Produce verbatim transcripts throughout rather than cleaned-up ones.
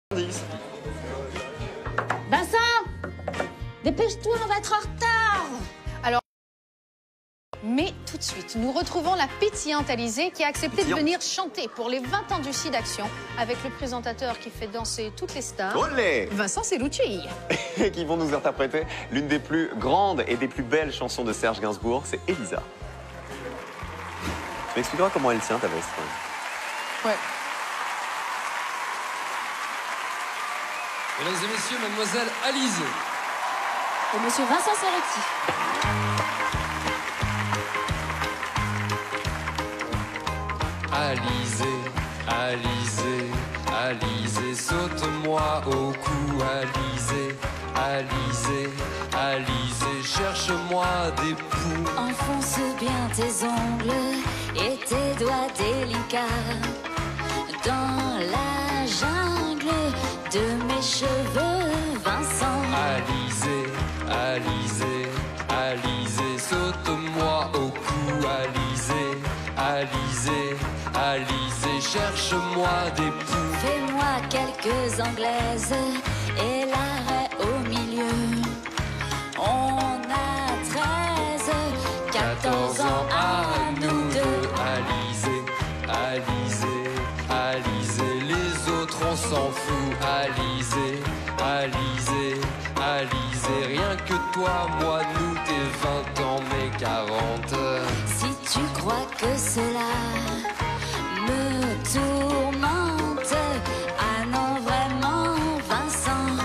Vincent, dépêche-toi, on va être en retard. Alors, mais tout de suite, nous retrouvons la pétillante Alizée qui a accepté Pétillant. de venir chanter pour les vingt ans du site d'Action avec le présentateur qui fait danser toutes les stars. Olé Vincent Cellucci. Et qui vont nous interpréter l'une des plus grandes et des plus belles chansons de Serge Gainsbourg, c'est Elisa. Tu m'expliqueras comment elle tient ta veste. Ouais. Mesdames et messieurs, mademoiselle Alizée. Et monsieur Vincent Cellucci. Alizée, Alizée, Alizée, saute-moi au cou, Alizée, Alizée, Alizée, cherche-moi des poux. Enfonce bien tes ongles et tes doigts délicats dans la jungle de mes cheveux, Vincent. Alizée, Alizée, Alizée, saute-moi au cou, Alizée, Alizée, Alizée, cherche-moi des poux. Fais-moi quelques anglaises et l'arrêt au milieu. On a treize, quatorze ans à nous deux. Alizée, Alizée, Alizée, les autres on s'en fout. Alizée, Alizée, Alizée, rien que toi, moi, nous, tes vingt ans, mes quarante. Si tu crois que cela me tourmente, ah non vraiment, Vincent.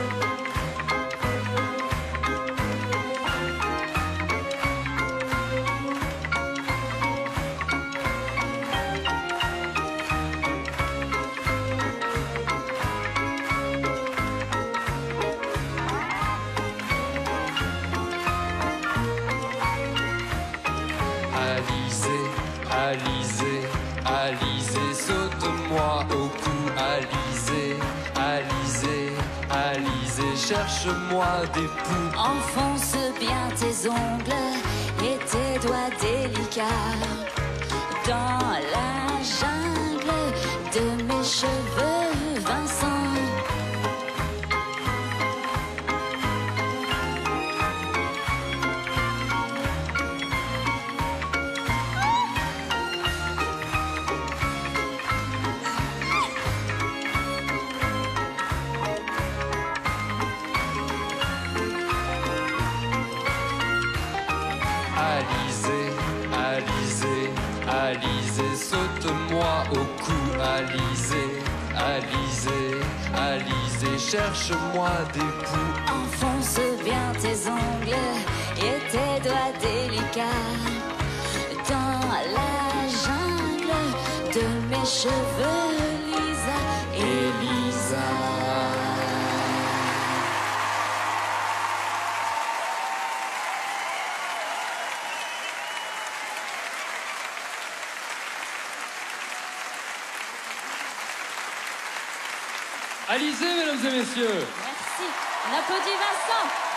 Alizée, Alizée, Alizée, saute-moi au cou, Alizée, Alizée, Alizée, cherche-moi des poux. Enfonce bien tes ongles et tes doigts délicats dans la jungle de mes cheveux, Vincent. Alizée, Alizée, Alizée, saute-moi au cou, Alizée, Alizée, Alizée, cherche-moi des poux. Enfonce bien tes ongles et tes doigts délicats dans la jungle de mes cheveux, Lisa, Elisa. Alizée, mesdames et messieurs. Merci. On applaudit Vincent.